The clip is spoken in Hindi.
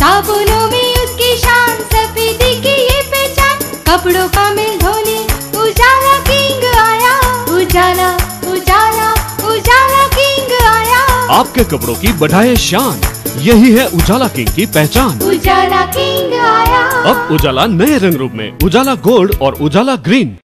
साबुनों में उसकी शान, सफेदी की ये पहचान, कपड़ों का मिल धोने उजाला किंग आया। उजाला उजाला उजाला किंग आया। आपके कपड़ों की बढ़ाए शान, यही है उजाला किंग की पहचान। उजाला किंग आया। अब उजाला नए रंग रूप में, उजाला गोल्ड और उजाला ग्रीन।